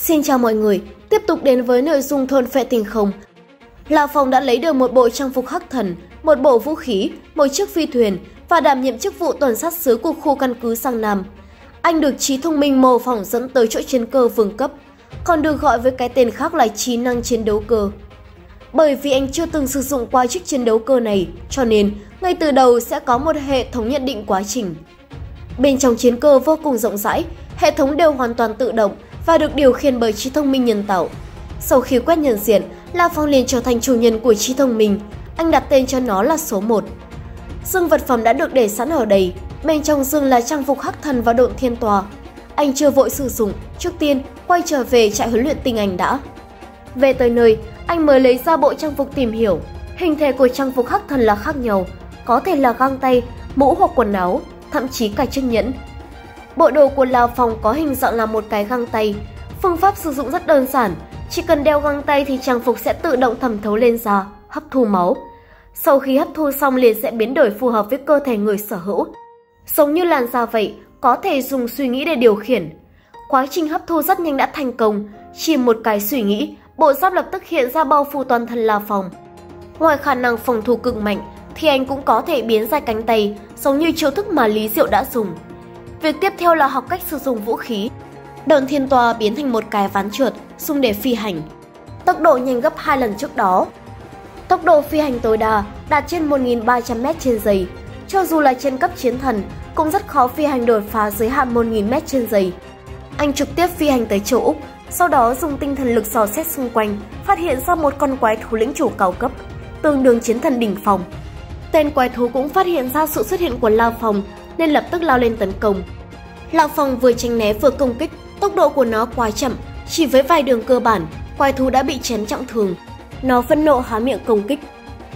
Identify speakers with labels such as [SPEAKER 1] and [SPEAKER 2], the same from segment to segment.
[SPEAKER 1] Xin chào mọi người, tiếp tục đến với nội dung thôn phệ tình không. La Phong đã lấy được một bộ trang phục hắc thần, một bộ vũ khí, một chiếc phi thuyền và đảm nhiệm chức vụ tuần sát sứ của khu căn cứ Giang Nam. Anh được trí thông minh mô phỏng dẫn tới chỗ chiến cơ vương cấp, còn được gọi với cái tên khác là trí năng chiến đấu cơ. Bởi vì anh chưa từng sử dụng qua chiếc chiến đấu cơ này, cho nên ngay từ đầu sẽ có một hệ thống nhận định quá trình. Bên trong chiến cơ vô cùng rộng rãi, hệ thống đều hoàn toàn tự động và được điều khiển bởi trí thông minh nhân tạo. Sau khi quét nhận diện, La Phong liền trở thành chủ nhân của trí thông minh. Anh đặt tên cho nó là số 1. Dương vật phẩm đã được để sẵn ở đây. Bên trong dương là trang phục hắc thần và độn thiên tòa. Anh chưa vội sử dụng, trước tiên quay trở về trại huấn luyện tinh anh đã. Về tới nơi, anh mới lấy ra bộ trang phục tìm hiểu. Hình thể của trang phục hắc thần là khác nhau, có thể là găng tay, mũ hoặc quần áo, thậm chí cả chiếc nhẫn. Bộ đồ của La Phong có hình dạng là một cái găng tay. Phương pháp sử dụng rất đơn giản, chỉ cần đeo găng tay thì trang phục sẽ tự động thẩm thấu lên da, hấp thu máu. Sau khi hấp thu xong liền sẽ biến đổi phù hợp với cơ thể người sở hữu. Giống như làn da vậy, có thể dùng suy nghĩ để điều khiển. Quá trình hấp thu rất nhanh đã thành công, chỉ một cái suy nghĩ, bộ giáp lập tức hiện ra bao phủ toàn thân La Phong. Ngoài khả năng phòng thủ cực mạnh, thì anh cũng có thể biến ra cánh tay, giống như chiêu thức mà Lý Diệu đã dùng. Việc tiếp theo là học cách sử dụng vũ khí. Độn thiên tòa biến thành một cái ván trượt, dùng để phi hành. Tốc độ nhanh gấp 2 lần trước đó. Tốc độ phi hành tối đa đạt trên 1.300m/giây. Cho dù là trên cấp chiến thần, cũng rất khó phi hành đột phá giới hạn 1.000m/giây. Anh trực tiếp phi hành tới châu Úc, sau đó dùng tinh thần lực dò xét xung quanh, phát hiện ra một con quái thú lĩnh chủ cao cấp, tương đương chiến thần đỉnh phong. Tên quái thú cũng phát hiện ra sự xuất hiện của La Phong, nên lập tức lao lên tấn công. La Phong vừa tránh né vừa công kích, tốc độ của nó quá chậm, chỉ với vài đường cơ bản, quái thú đã bị chém trọng thương. Nó phẫn nộ há miệng công kích.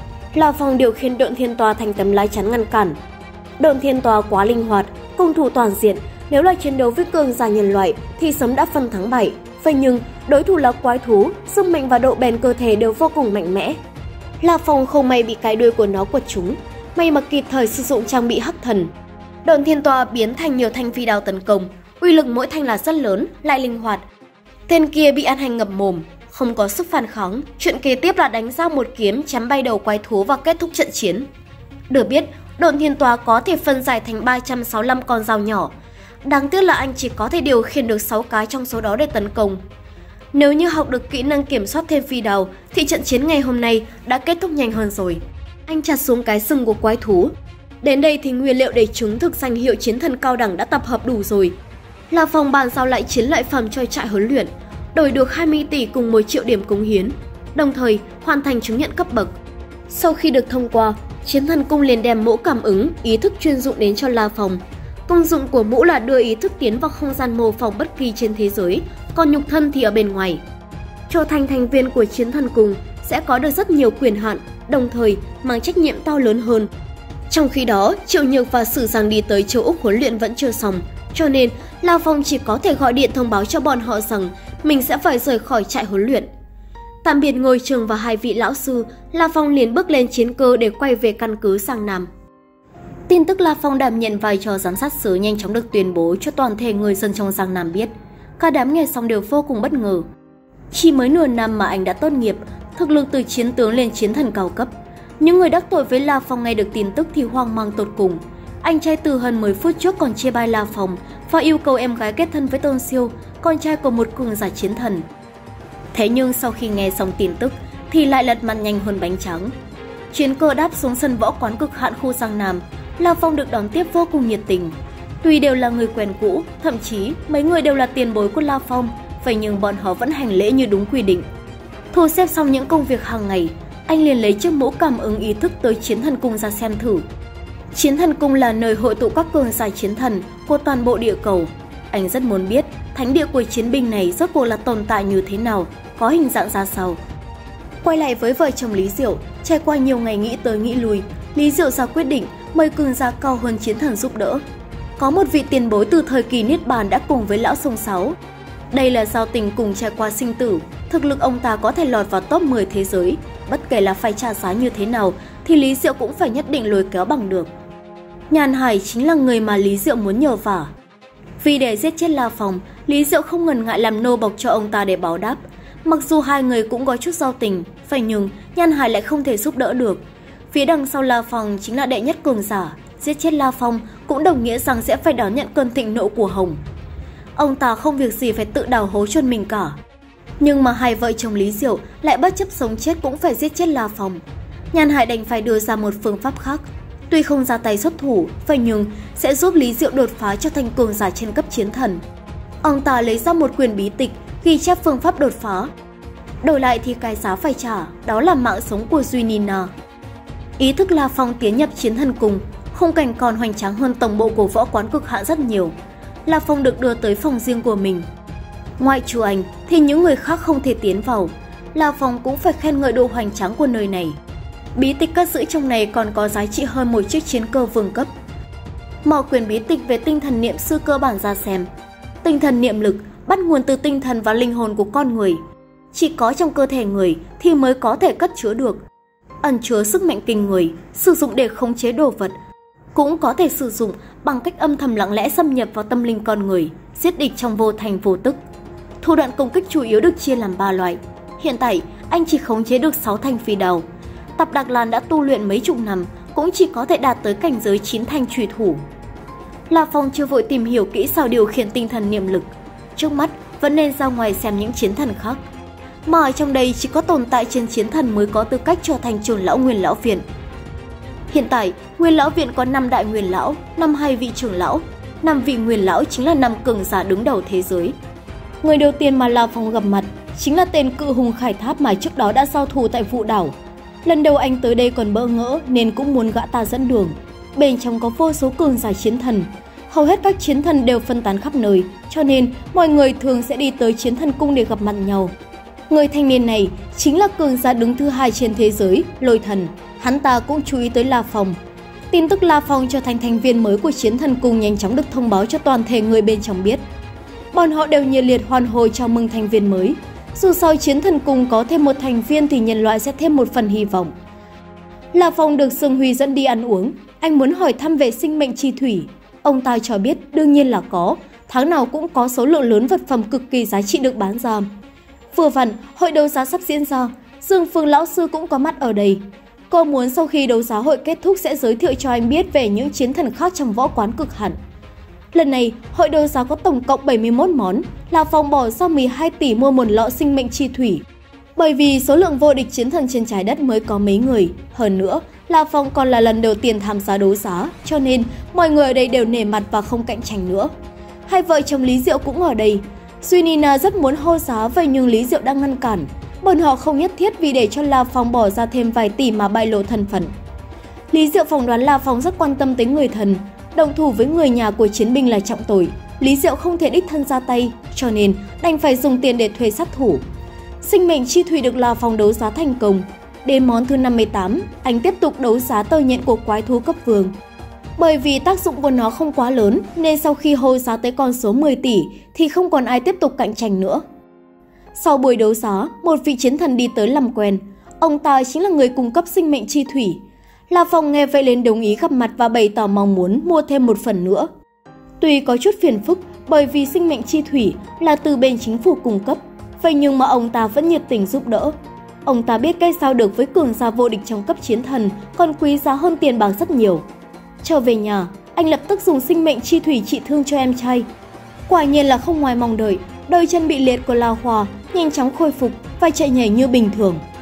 [SPEAKER 1] La Phong điều khiển độn thiên tòa thành tấm lá chắn ngăn cản. Độn thiên tòa quá linh hoạt, công thủ toàn diện, nếu là chiến đấu với cường giả nhân loại thì sớm đã phân thắng bại. Vậy nhưng đối thủ là quái thú, sức mạnh và độ bền cơ thể đều vô cùng mạnh mẽ. La Phong không may bị cái đuôi của nó quật trúng, may mà kịp thời sử dụng trang bị hắc thần. Độn thiên tòa biến thành nhiều thanh phi đao tấn công, uy lực mỗi thanh là rất lớn, lại linh hoạt. Tên kia bị ăn hành ngậm mồm, không có sức phản kháng, chuyện kế tiếp là đánh ra một kiếm chém bay đầu quái thú và kết thúc trận chiến. Được biết, độn thiên tòa có thể phân giải thành 365 con dao nhỏ. Đáng tiếc là anh chỉ có thể điều khiển được 6 cái trong số đó để tấn công. Nếu như học được kỹ năng kiểm soát thêm phi đao thì trận chiến ngày hôm nay đã kết thúc nhanh hơn rồi. Anh chặt xuống cái sừng của quái thú. Đến đây thì nguyên liệu để chứng thực danh hiệu chiến thần cao đẳng đã tập hợp đủ rồi. La Phong bàn giao lại chiến lợi phẩm cho trại huấn luyện, đổi được 20 tỷ cùng 1 triệu điểm cống hiến, đồng thời hoàn thành chứng nhận cấp bậc. Sau khi được thông qua, chiến thần cung liền đem mũ cảm ứng, ý thức chuyên dụng đến cho La Phong. Công dụng của mũ là đưa ý thức tiến vào không gian mô phỏng bất kỳ trên thế giới, còn nhục thân thì ở bên ngoài. Trở thành thành viên của chiến thần cung sẽ có được rất nhiều quyền hạn, đồng thời mang trách nhiệm to lớn hơn. Trong khi đó, Triệu Nhược và Sử Giang đi tới châu Úc huấn luyện vẫn chưa xong, cho nên La Phong chỉ có thể gọi điện thông báo cho bọn họ rằng mình sẽ phải rời khỏi trại huấn luyện. Tạm biệt ngôi trường và 2 vị lão sư, La Phong liền bước lên chiến cơ để quay về căn cứ Giang Nam. Tin tức La Phong đảm nhận vai trò giám sát sứ nhanh chóng được tuyên bố cho toàn thể người dân trong Giang Nam biết. Cả đám nghe xong đều vô cùng bất ngờ. Chỉ mới nửa năm mà anh đã tốt nghiệp, thực lực từ chiến tướng lên chiến thần cao cấp. Những người đắc tội với La Phong nghe được tin tức thì hoang mang tột cùng. Anh trai từ hơn 10 phút trước còn chê bai La Phong và yêu cầu em gái kết thân với Tôn Siêu, con trai của một cường giả chiến thần. Thế nhưng sau khi nghe xong tin tức thì lại lật mặt nhanh hơn bánh trắng. Chiến cơ đáp xuống sân võ quán cực hạn khu Giang Nam, La Phong được đón tiếp vô cùng nhiệt tình. Tuy đều là người quen cũ, thậm chí mấy người đều là tiền bối của La Phong, vậy nhưng bọn họ vẫn hành lễ như đúng quy định. Thu xếp xong những công việc hàng ngày, anh liền lấy chiếc mũ cảm ứng ý thức tới chiến thần cung ra xem thử. Chiến thần cung là nơi hội tụ các cường giả chiến thần của toàn bộ địa cầu. Anh rất muốn biết thánh địa của chiến binh này rốt cuộc là tồn tại như thế nào, có hình dạng ra sao. Quay lại với vợ chồng Lý Diệu, trải qua nhiều ngày nghĩ tới nghĩ lui, Lý Diệu ra quyết định mời cường giả cao hơn chiến thần giúp đỡ. Có một vị tiền bối từ thời kỳ Niết Bàn đã cùng với lão Sông Sáo. Đây là giao tình cùng trải qua sinh tử, thực lực ông ta có thể lọt vào top 10 thế giới. Bất kể là phải trả giá như thế nào thì Lý Diệu cũng phải nhất định lôi kéo bằng được. Nhàn Hải chính là người mà Lý Diệu muốn nhờ vả. Vì để giết chết La Phong, Lý Diệu không ngần ngại làm nô bộc cho ông ta để báo đáp. Mặc dù hai người cũng có chút giao tình, vậy nhưng Nhan Hải lại không thể giúp đỡ được. Phía đằng sau La Phong chính là đệ nhất cường giả, giết chết La Phong cũng đồng nghĩa rằng sẽ phải đón nhận cơn thịnh nộ của Hồng. Ông ta không việc gì phải tự đào hố chôn mình cả. Nhưng mà hai vợ chồng Lý Diệu lại bất chấp sống chết cũng phải giết chết La Phong. Nhan Hải đành phải đưa ra một phương pháp khác. Tuy không ra tay xuất thủ, vậy nhưng sẽ giúp Lý Diệu đột phá trở thành cường giả trên cấp chiến thần. Ông ta lấy ra một quyển bí tịch ghi chép phương pháp đột phá. Đổi lại thì cái giá phải trả, đó là mạng sống của Duy Nina. Ý thức La Phong tiến nhập chiến thần cung, khung cảnh còn hoành tráng hơn tổng bộ của võ quán cực hạn rất nhiều. La Phong được đưa tới phòng riêng của mình. Ngoại trừ anh thì những người khác không thể tiến vào. La Phong cũng phải khen ngợi độ hoành tráng của nơi này. Bí tịch cất giữ trong này còn có giá trị hơn một chiếc chiến cơ vương cấp. Mở quyển bí tịch về tinh thần niệm sư cơ bản ra xem. Tinh thần niệm lực bắt nguồn từ tinh thần và linh hồn của con người. Chỉ có trong cơ thể người thì mới có thể cất chứa được. Ẩn chứa sức mạnh kinh người, sử dụng để khống chế đồ vật. Cũng có thể sử dụng bằng cách âm thầm lặng lẽ xâm nhập vào tâm linh con người, giết địch trong vô thành vô tức. Thủ đoạn công kích chủ yếu được chia làm 3 loại. Hiện tại, anh chỉ khống chế được 6 thanh phi đao. Tập Đạc Lan đã tu luyện mấy chục năm, cũng chỉ có thể đạt tới cảnh giới 9 thanh chùy thủ. La Phong chưa vội tìm hiểu kỹ sao điều khiển tinh thần niệm lực. Trước mắt, vẫn nên ra ngoài xem những chiến thần khác. Mà ở trong đây chỉ có tồn tại trên chiến thần mới có tư cách trở thành trưởng lão Nguyên Lão Viện. Hiện tại, Nguyên Lão Viện có 5 đại Nguyên Lão, 52 vị trưởng lão. 5 vị Nguyên Lão chính là 5 cường giả đứng đầu thế giới. Người đầu tiên mà La Phong gặp mặt chính là tên cự hùng Khải Tháp mà trước đó đã giao thủ tại Vũ Đảo. Lần đầu anh tới đây còn bỡ ngỡ nên cũng muốn gã ta dẫn đường. Bên trong có vô số cường giả chiến thần. Hầu hết các chiến thần đều phân tán khắp nơi, cho nên mọi người thường sẽ đi tới chiến thần cung để gặp mặt nhau. Người thanh niên này chính là cường giả đứng thứ 2 trên thế giới, Lôi Thần. Hắn ta cũng chú ý tới La Phong. Tin tức La Phong trở thành thành viên mới của chiến thần cung nhanh chóng được thông báo cho toàn thể người bên trong biết. Bọn họ đều nhiệt liệt hoan hô chào mừng thành viên mới. Dù sau chiến thần cung có thêm một thành viên thì nhân loại sẽ thêm một phần hy vọng. La Phong được Sương Huy dẫn đi ăn uống. Anh muốn hỏi thăm về sinh mệnh chi thủy. Ông ta cho biết đương nhiên là có. Tháng nào cũng có số lượng lớn vật phẩm cực kỳ giá trị được bán ra. Vừa vặn, hội đấu giá sắp diễn ra. Dương Phương lão sư cũng có mặt ở đây. Cô muốn sau khi đấu giá hội kết thúc sẽ giới thiệu cho anh biết về những chiến thần khác trong võ quán cực hạn. Lần này, hội đấu giá có tổng cộng 71 món, La Phong bỏ ra 12 tỷ mua một lọ sinh mệnh chi thủy. Bởi vì số lượng vô địch chiến thần trên trái đất mới có mấy người. Hơn nữa, La Phong còn là lần đầu tiên tham gia đấu giá, cho nên mọi người ở đây đều nể mặt và không cạnh tranh nữa. Hai vợ chồng Lý Diệu cũng ở đây. Duy Nina rất muốn hô giá vậy nhưng Lý Diệu đang ngăn cản. Bọn họ không nhất thiết vì để cho La Phong bỏ ra thêm vài tỷ mà bại lộ thân phận. Lý Diệu phỏng đoán La Phong rất quan tâm tới người thân. Động thủ với người nhà của chiến binh là trọng tội. Lý Diệu không thể đích thân ra tay, cho nên đành phải dùng tiền để thuê sát thủ. Sinh mệnh chi thủy được La Phong đấu giá thành công. Đến món thứ 58, anh tiếp tục đấu giá tờ nhện của quái thú cấp vương. Bởi vì tác dụng của nó không quá lớn nên sau khi hô giá tới con số 10 tỷ thì không còn ai tiếp tục cạnh tranh nữa. Sau buổi đấu giá, một vị chiến thần đi tới làm quen. Ông ta chính là người cung cấp sinh mệnh chi thủy. La Phong nghe vậy lên đồng ý gặp mặt và bày tỏ mong muốn mua thêm một phần nữa. Tuy có chút phiền phức bởi vì sinh mệnh chi thủy là từ bên chính phủ cung cấp, vậy nhưng mà ông ta vẫn nhiệt tình giúp đỡ. Ông ta biết cách giao được với cường giả vô địch trong cấp chiến thần còn quý giá hơn tiền bạc rất nhiều. Trở về nhà, anh lập tức dùng sinh mệnh chi thủy trị thương cho em trai. Quả nhiên là không ngoài mong đợi, đôi chân bị liệt của La Hòa nhanh chóng khôi phục và chạy nhảy như bình thường.